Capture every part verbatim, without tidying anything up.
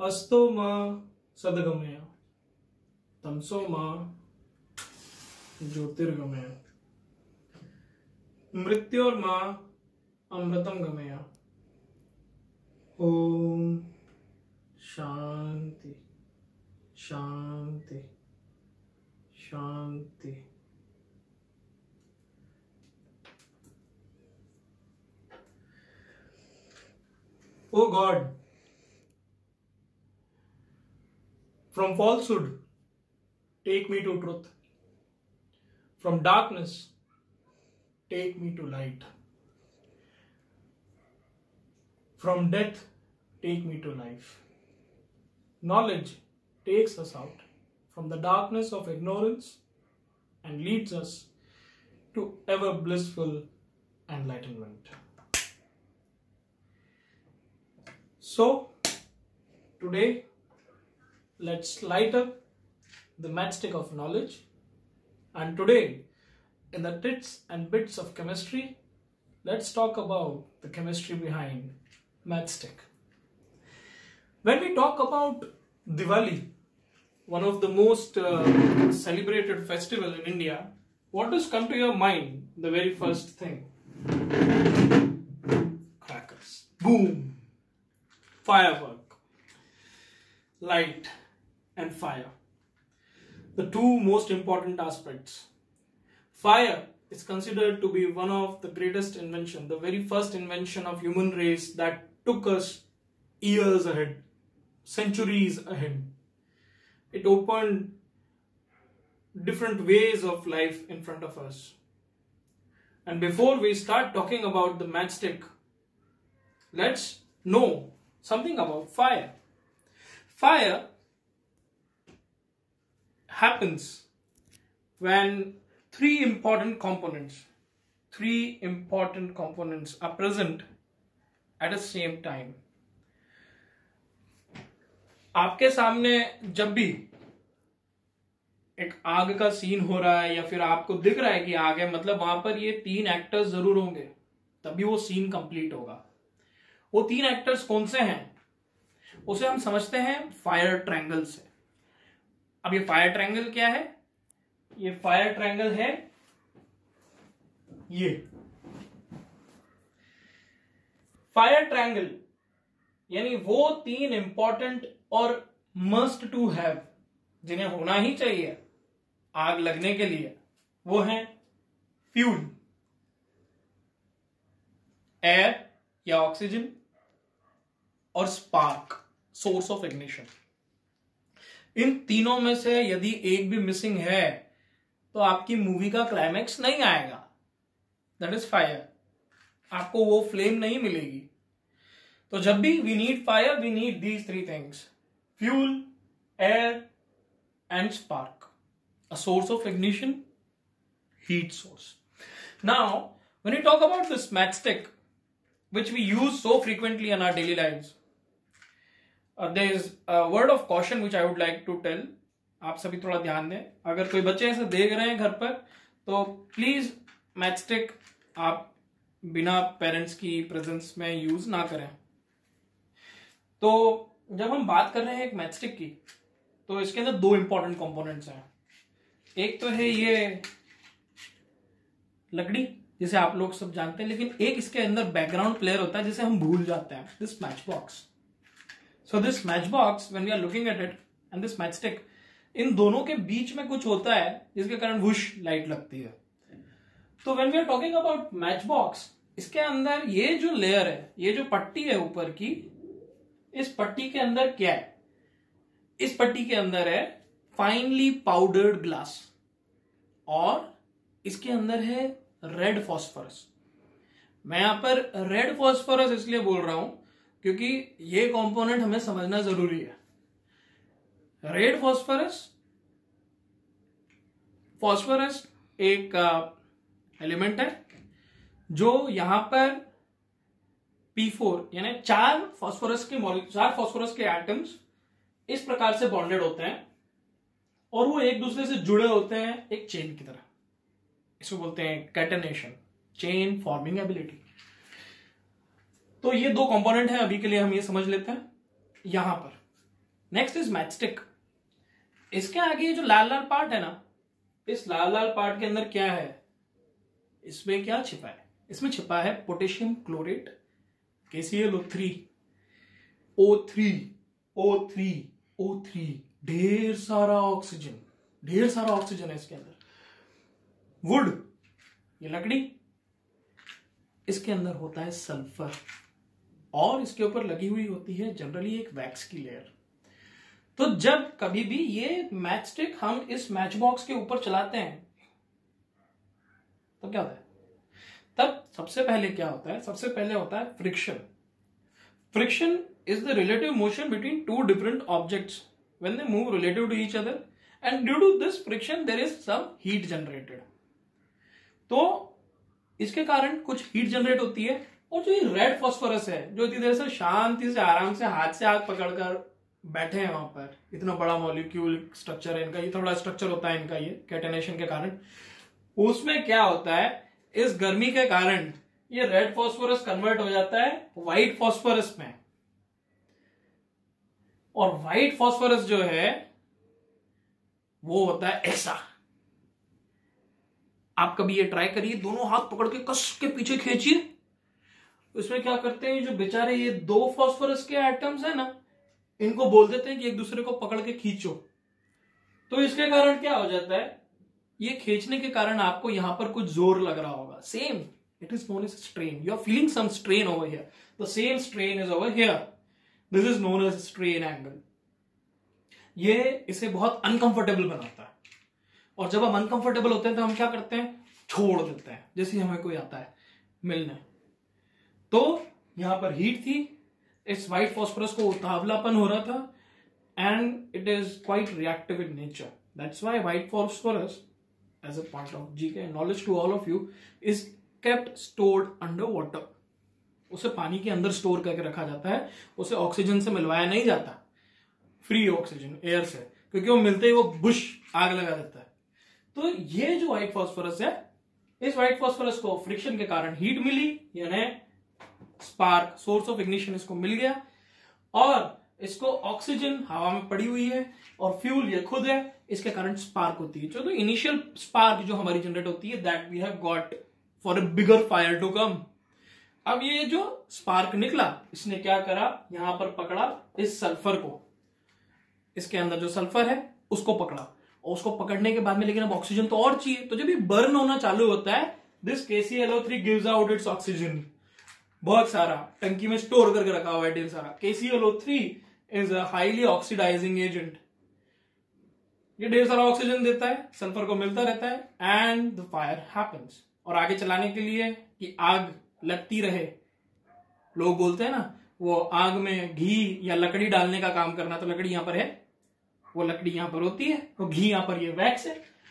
अस्तो मा सद्गमय तमसो मा ज्योतिर्गमय मृत्योर्मा अमृतम गमय। ओम शांति शांति शांति। O God, from falsehood, take me to truth. From darkness, take me to light. From death, take me to life. Knowledge takes us out from the darkness of ignorance and leads us to ever blissful enlightenment. So, today, let's light up the matchstick of knowledge. And today, in the tits and bits of chemistry, let's talk about the chemistry behind matchstick. When we talk about Diwali, one of the most uh, celebrated festival in India, what does come to your mind? The very first thing. Crackers. Boom. Firework, light and fire, the two most important aspects. Fire is considered to be one of the greatest invention, the very first invention of human race that took us years ahead, centuries ahead. It opened different ways of life in front of us. And before we start talking about the matchstick, let's know something about fire. Fire happens when three important components, three important components are present at the same time. आपके सामने जब भी एक आग का scene हो रहा है या फिर आपको दिख रहा है कि आग है, मतलब वहां पर ये तीन एक्टर्स जरूर होंगे, तभी वो सीन कंप्लीट होगा। वो तीन एक्टर्स कौन से हैं? उसे हम समझते हैं फायर ट्रायंगल से। अब ये फायर ट्रायंगल क्या है? ये फायर ट्रायंगल है ये फायर ट्रायंगल, यानी वो तीन इंपॉर्टेंट और मस्ट टू हैव जिन्हें होना ही चाहिए आग लगने के लिए, वो है फ्यूल, एयर या ऑक्सीजन, और स्पार्क, सोर्स ऑफ इग्निशन। इन तीनों में से यदि एक भी मिसिंग है तो आपकी मूवी का क्लाइमैक्स नहीं आएगा। That is fire. आपको वो फ्लेम नहीं मिलेगी। तो जब भी we need fire, we need these three things: fuel, air and spark, a source of ignition, heat source. Now when you talk about this matchstick which we use so frequently in our daily lives, uh, there is a word of caution which I would like to tell. आप सभी थोड़ा ध्यान दें। अगर कोई बच्चे ऐसे देख रहे हैं घर पर, तो प्लीज मैचस्टिक आप बिना पेरेंट्स की प्रेजेंस में यूज ना करें। तो जब हम बात कर रहे हैं एक मैचस्टिक की, तो इसके अंदर दो इंपॉर्टेंट कंपोनेंट्स हैं। एक तो है ये लकड़ी, जिसे आप लोग सब जानते हैं, लेकिन एक इसके अंदर बैकग्राउंड प्लेयर होता है जिसे हम भूल जाते हैं, this match box. So this match box, when we are looking at it, and this match stick, इन दोनों के बीच में कुछ होता है जिसके कारण वुश लाइट लगती है। तो when we are talking about match box, इसके अंदर ये जो लेयर है, ये जो पट्टी है ऊपर की, इस पट्टी के अंदर क्या है? इस पट्टी के अंदर है फाइनली पाउडर्ड ग्लास, और इसके अंदर है रेड फॉस्फोरस। मैं यहां पर रेड फॉस्फोरस इसलिए बोल रहा हूं क्योंकि ये कंपोनेंट हमें समझना जरूरी है। रेड फॉस्फोरस, फॉस्फोरस एक एलिमेंट है जो यहां पर पी फोर यानी चार फॉस्फोरस के चार फॉस्फोरस के एटम्स इस प्रकार से बॉन्डेड होते हैं और वो एक दूसरे से जुड़े होते हैं एक चेन की तरह। इसको बोलते हैं कैटेनेशन, चेन फॉर्मिंग एबिलिटी। तो ये दो कंपोनेंट है, अभी के लिए हम ये समझ लेते हैं। यहां पर नेक्स्ट इज मैचस्टिक। इसके आगे जो लाल लाल पार्ट है ना, इस लाल लाल पार्ट के अंदर क्या है, इसमें क्या छिपा है? इसमें छिपा है पोटेशियम क्लोरेट, के C L O three, O three, O three, O three, ढेर सारा ऑक्सीजन, ढेर सारा ऑक्सीजन है इसके अंदर। वुड, ये लकड़ी, इसके अंदर होता है सल्फर, और इसके ऊपर लगी हुई होती है जनरली एक वैक्स की लेयर। तो जब कभी भी ये मैच स्टिक हम इस मैच बॉक्स के ऊपर चलाते हैं तो क्या होता है? तब सबसे पहले क्या होता है? सबसे पहले होता है friction. Friction is the relative motion between two different objects when they move relative to each other, and due to this friction there is some heat generated. तो इसके कारण कुछ हीट जनरेट होती है, और जो ये रेड फॉस्फोरस है जो इतनी देर से शांति से आराम से हाथ से आग पकड़कर बैठे हैं वहां पर, इतना बड़ा मॉलिक्यूल स्ट्रक्चर है इनका, ये थोड़ा स्ट्रक्चर होता है इनका ये कैटेनेशन के कारण, उसमें क्या होता है, इस गर्मी के कारण ये रेड फॉस्फोरस कन्वर्ट हो जाता है व्हाइट फॉस्फोरस में। और व्हाइट फॉस्फोरस जो है वो होता है ऐसा। आप कभी ये ट्राई करिए, दोनों हाथ पकड़ के कस के पीछे खींचिए, इसमें क्या करते हैं, जो बेचारे ये दो फॉस्फोरस के एटम्स है ना, इनको बोल देते हैं कि एक दूसरे को पकड़ के खींचो। तो इसके कारण क्या हो जाता है, ये खींचने के कारण आपको यहां पर कुछ जोर लग रहा होगा। Same, it is known as strain, you are feeling some strain over here, the same strain is over here, this is known as strain angle. ये इसे बहुत अनकंफर्टेबल बनाता है, और जब हम अनकंफर्टेबल होते हैं तो हम क्या करते हैं, छोड़ देते हैं, जैसे हमें कोई आता है मिलने। तो यहां पर हीट थी, इस व्हाइट फॉस्फोरस को उतावलापन हो रहा था, and it is quite reactive in nature. That's why white phosphorus as a point of G K knowledge to all of you is kept stored under water. उसे पानी के अंदर स्टोर करके रखा जाता है, उसे ऑक्सीजन से मिलवाया नहीं जाता, फ्री ऑक्सीजन एयर से, क्योंकि वो मिलते ही वो बुश आग लगा देता है। तो ये जो व्हाइट फॉस्फोरस है, इस व्हाइट फॉस्फोरस को फ्रिक्शन के कारण हीट मिली, यानी स्पार्क, सोर्स ऑफ इग्निशन इसको मिल गया, और इसको ऑक्सीजन हवा में पड़ी हुई है, और फ्यूल ये खुद है, इसके कारण स्पार्क होती है। जो तो इनिशियल स्पार्क जो हमारी जनरेट होती है, that we have got for a bigger fire to come. अब ये जो स्पार्क निकला, इसने क्या करा, यहां पर पकड़ा इस सल्फर को, इसके अंदर जो सल्फर है उसको पकड़ा, और उसको पकड़ने के बाद में लेकिन अब ऑक्सीजन तो और चाहिए, तो जब ये बर्न होना चालू होता है, this K C L O three gives out its oxygen, बहुत सारा टंकी में स्टोर करके रखा हुआ है ढेर सारा। K C L O three is a highly oxidising agent, ये ढेर सारा ऑक्सीजन देता है, सल्फर को मिलता रहता है, एंड द फायर हैपेंस। और आगे चलाने के लिए कि आग लगती रहे, लोग बोलते हैं ना, वो आग में घी या लकड़ी डालने का काम करना, तो लकड़ी यहां पर है, वो लकड़ी यहां पर होती है, तो घी यहां पर ये वैक्स है,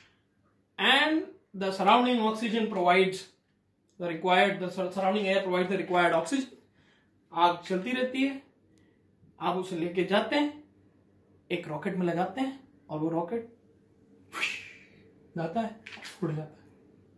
and the surrounding oxygen provides the required, the surrounding air provides the required oxygen. आग चलती रहती है, आप उसे लेके जाते हैं, एक रॉकेट में लगाते हैं, और वो रॉकेट जाता है, उड़ जाता है।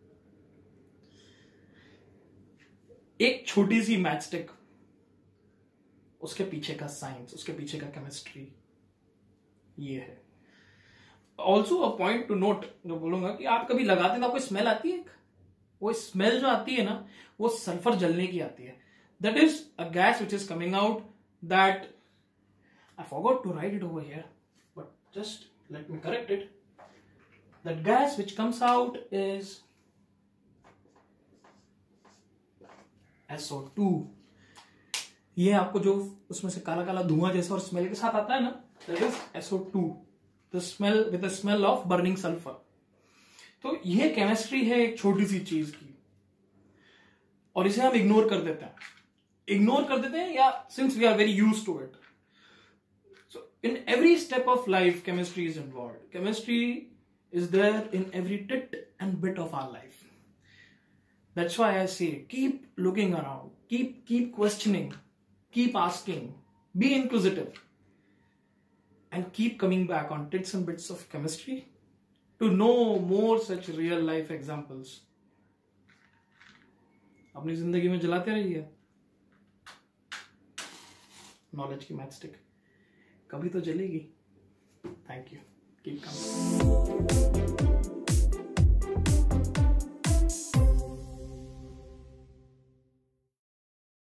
एक छोटी सी मैच स्टिक, उसके पीछे का साइंस, उसके पीछे का केमिस्ट्री ये है। Also a point to note, जो बोलूंगा कि आप कभी लगाते हैं तो आपको स्मेल आती है, वो स्मेल जो आती है ना, वो सल्फर जलने की आती है। That is a gas which is coming out, that I forgot to write it over here, but just let me correct it. That gas which comes out is S O two. ये आपको जो उसमें से काला काला धुआं जैसा और स्मेल के साथ आता है ना, that is S O two, the smell with the smell of burning sulphur. तो ये केमिस्ट्री है एक छोटी सी चीज की, और इसे हम इग्नोर कर देते हैं, इग्नोर कर देते हैं या since we are very used to it. So in every step of life chemistry is involved, chemistry is there in every tit and bit of our life. That's why I say, keep looking around, keep keep questioning, keep asking, be inquisitive, and keep coming back on tits and bits of chemistry to know more such real life examples. अपनी जिंदगी में जलाते रहिए knowledge की matchstick. कभी तो जलेगी। Thank you, keep coming.